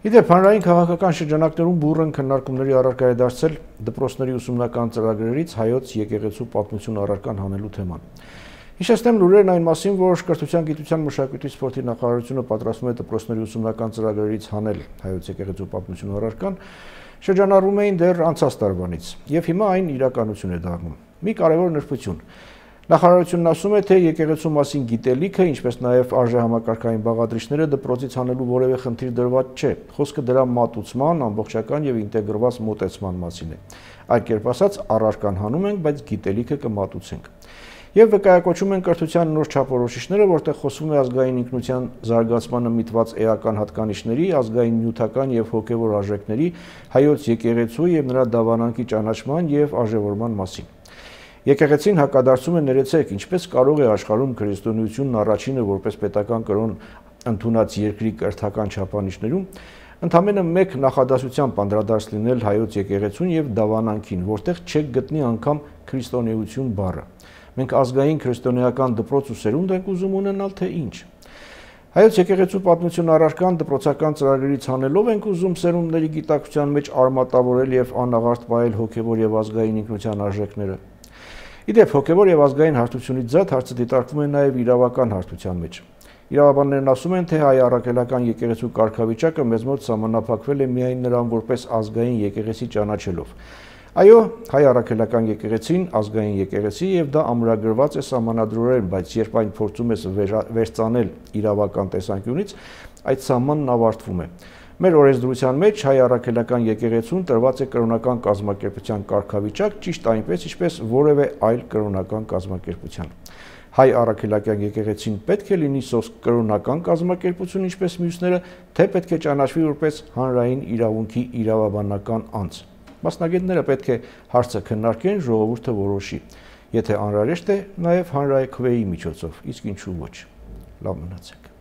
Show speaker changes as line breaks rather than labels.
Իդեպ հանրային քաղաքական շրջանակներում բուռն քննարկումների առարկա է դարձել դպրոցների ուսումնական ծրագրերից հայոց եկեղեցու պատմություն առարկան հանելու թեման։ Հիշեցնեմ լուրերն այն մասին, որ Կրթության, գիտության, մշակույթի, սպորտի նախարարությունը պատրաստում է դպրոցների ուսումնական ծրագրերից հանել հայոց եկեղեցու պատմություն առարկան, շրջանառվում էին դեռ անցած տարվանից, եւ հիմա այն իրականություն է դառնում։ Մի կարևոր նրբություն։ Նախարարությունն ասում է, թե եկեղեցու մասին գիտելիքը, ինչպես նաև արժեհամակարգային բաղադրիչները դպրոցից հանելու որևէ խնդիր դրված չէ։ Խոսքը դրա մատուցման, ամբողջական եւ ինտեգրված մոտեցման մասին է։ Այլ կերպ ասած, առարկան հանում ենք, բայց գիտելիքը կմատուցենք։ Եվ վկայակոչում են կրթության նոր չափորոշիչները, որտեղ խոսվում է ազգային ինքնության զարգացմանը միտված էական հատկանիշների, ազգային նյութական եւ հոգեվոր արժեքների, հայոց եկեղեցու եւ նրա դավանանքի ճանաչման եւ արժեվորման մասին։ Եկեղեցին հակադարձում է ներեցեք, ինչպես կարող է աշխարհում քրիստոնեությունն առաջինը որպես պետական կրոն ընդունած երկրի կրթական չափանիշներում ընդամենը մեկ նախադասությամբ անդրադարձ լինել հայոց եկեղեցուն եւ դավանանքին, որտեղ չեք գտնի անգամ քրիստոնեություն բառը։ Մենք ազգային քրիստոնեական դպրոց ու սերունդ ենք ուզում ունենալ, թե ինչ։ Հայոց եկեղեցու պատմություն առարկան դպրոցական ծրագրերից հանելով ենք ուզում սերունդների գիտակցության մեջ արմատավորել եւ անաղարտ պահել հոգեվոր եւ ազգային ինքնության արժեքները։ Իդեպ հոգեվոր եւ ազգային հարթությունից զատ հարցը դիտարկվում է նաեւ իրավական հարթության մեջ։ Իրավաբաններն ասում են, թե հայ առաքելական եկեղեցու կարգավիճակը մեզ մոտ սահմանափակվել է միայն նրան որպես ազգային եկեղեցի ճանաչելով։ Այո, հայ առաքելական եկեղեցին ազգային եկեղեցի եւ դա ամրագրված է սահմանադրորեն, բայց երբ այն փորձում ես վերցանել իրավական տեսանկյունից, այդ սահմանն ավարտվում է։ Մեր օրենսդրության մեջ հայ առաքելական եկեղեցուն տրված է կրոնական կազմակերպության կարգավիճակ ճիշտ այնպես, ինչպես որևէ այլ կրոնական կազմակերպության։ Հայ առաքելական եկեղեցին պետք է լինի սոսկ կրոնական կազմակերպություն, ինչպես մյուսները, թե պետք է ճանաչվի որպես հանրային իրավունքի իրավաբանական անձ։ Մասնագետները պետք է հարցը քննարկեն, ժողովուրդը որոշի։ Եթե անհրաժեշտ է, նաև հանրաքվեի միջոցով, իսկ ինչու ոչ։ Լավ մնացեք։